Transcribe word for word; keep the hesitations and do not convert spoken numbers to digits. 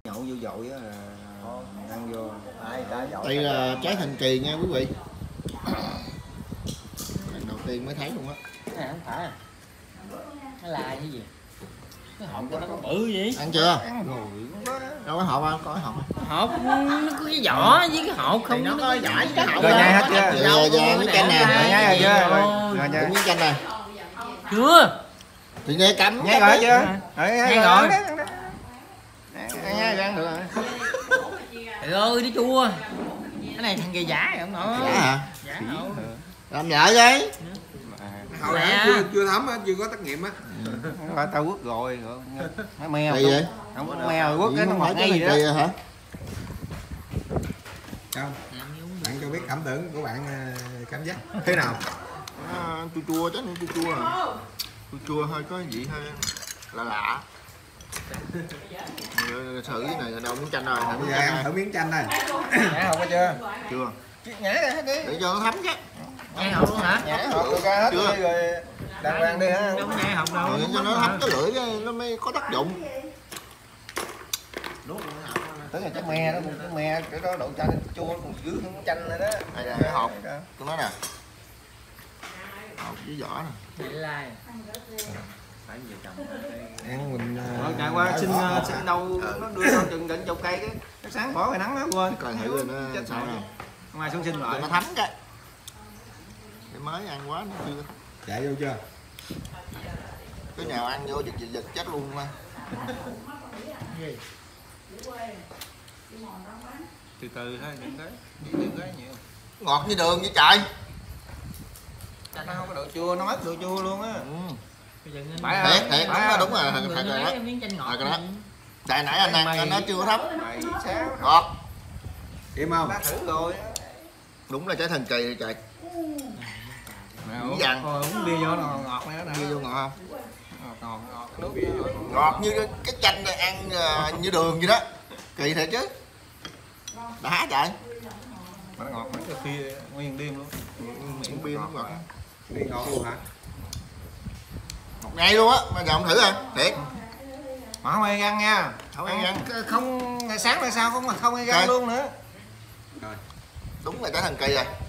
nhậu vô dội á là ăn vô. Đây là trái thần kỳ nha quý vị. Lần đầu tiên mới thấy luôn á. Cái này không phải à? Nó là cái gì? Cái hộp của nó có bự vậy? Ăn chưa? Ăn rồi. Đâu có hộp không? Có cái hộp. Hộp nó có cái vỏ với cái hộp không? Nó có vỏ với cái hộp. Rồi nhai hết chưa? Giờ giờ miếng chanh nè. Nhai rồi chưa? Rồi Rồi miếng chanh nè. Chưa. Thì nghe cầm. Nhai rồi chưa? Nhai rồi. Nhai rồi ăn được rồi. Trời ơi nó chua. Cái này thằng kia giả rồi ông nội. Giả hả? Giả đâu. Làm vợ đi. Hồi nãy chưa chưa thấm á, chưa có trắc nghiệm á. Không phải tao quất rồi. Nó mèo. Gì vậy? Không có mèo quất cái nó không ngọt phải ngay cái gì này đó. kỳ hả? Không. Bạn cho biết cảm tưởng của bạn cảm giác thế nào? À, chua chua chứ, chua chua à. Chua chua hơi có gì hơi lạ lạ. Thử cái này đâu miếng chanh rồi. Bây giờ ăn thử miếng chanh này. Nhả hộp chưa? Chưa. Nhả ra hết đi. Để cho nó thấm chứ. Nhai hộp luôn hả? Nhả hộp được ra hết Chưa. đi rồi đàng hoàng đi hả? Không nhai hộp đâu. Rồi cho nó thấm cái lưỡi cái nó mới có tác dụng. Tức là trái me đó, trái me cái đó đậu chanh chua còn dưới không chanh nữa đó. Đây là cái hộp của nó nè. Hộp với vỏ nè. Để like. Ăn mình Rồi chạy qua xin xin đâu nó đưa con chừng định chục cây cái cái sáng bỏ cái nắng nó quên. Coi thử rồi nó sao nè. Ngoài xuống xin Cho lại. nó thấm cái. Cái mới ăn quá nó chưa. chạy vô chưa? Cái nào ăn vô giật giật giật chết luôn mà. Từ từ thôi, đừng có đừng có nhiều. Ngọt như đường vậy trời. Nó không có độ chua, nó mất độ chua luôn á. Ừ. Phải Thiệt không? thiệt đúng Phải rồi, không? đúng rồi, thật rồi đó. Miếng chanh ngọt. Thật rồi đó. Tại nãy anh ăn anh nó chưa có thấm. Mày sao? Ngọt. Im không? Đã thử rồi. Đúng là trái thần kỳ rồi trời. Mày uống- dặn. uống bia vô nó ngọt nữa nè. Bia vô ngọt không? Ngọt ngọt ngọt nước bia vô. Ngọt như cái chanh này ăn uh, như đường vậy đó. Kỳ thiệt chứ. Đã trời. Mà nó ngọt mấy cái khi nguyên đêm luôn. Miệng bia nó ngọt. Đi ngọt luôn hả? Ngọt ngay luôn á, mà giờ ông thử à? Thiệt. Mà không ai ăn nha. Không ai ăn. Không ngày sáng là sao không mà không ai Trời. ăn luôn nữa. Rồi. Đúng là trái thần kỳ rồi.